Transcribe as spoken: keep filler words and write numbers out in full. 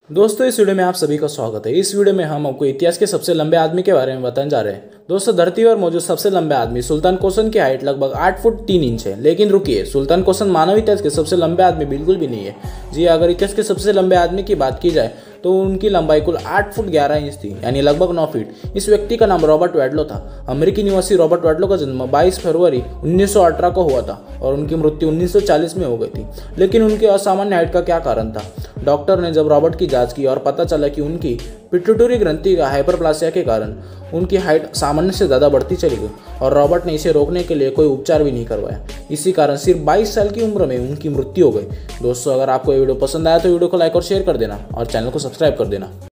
दोस्तों इस वीडियो में आप सभी का स्वागत है। इस वीडियो में हम आपको इतिहास के सबसे लंबे आदमी के बारे में बताने जा रहे हैं। दोस्तों धरती पर मौजूद सबसे लंबे आदमी सुल्तान कोसन की हाइट लगभग आठ फुट तीन इंच है। लेकिन रुकिए, सुल्तान कोसन मानव इतिहास के सबसे लंबे आदमी बिल्कुल भी नहीं है। जी, अगर इतिहास के सबसे लंबे आदमी की बात की जाए तो उनकी लंबाई कुल आठ फुट ग्यारह इंच थी, यानी लगभग नौ फीट। इस व्यक्ति का नाम रॉबर्ट वैडलो था। अमेरिकी निवासी रॉबर्ट वैडलो का जन्म बाईस फरवरी उन्नीस सौ अठारह को हुआ था और उनकी मृत्यु उन्नीस सौ चालीस में हो गई थी। लेकिन उनकी असामान्य हाइट का क्या कारण था? डॉक्टर ने जब रॉबर्ट की जांच की और पता चला कि उनकी पिट्यूटरी ग्रंथि का हाइपरप्लासिया के कारण उनकी हाइट सामान्य से ज़्यादा बढ़ती चली गई और रॉबर्ट ने इसे रोकने के लिए कोई उपचार भी नहीं करवाया। इसी कारण सिर्फ बाईस साल की उम्र में उनकी मृत्यु हो गई। दोस्तों, अगर आपको ये वीडियो पसंद आया तो वीडियो को लाइक और शेयर कर देना और चैनल को सब्सक्राइब कर देना।